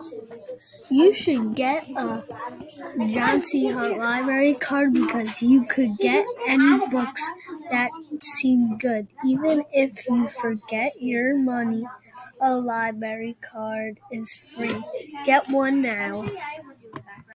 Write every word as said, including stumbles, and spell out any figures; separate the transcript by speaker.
Speaker 1: You should get a John C. Hunt library card because you could get any books that seem good, even if you forget your money. A library card is free. Get one now.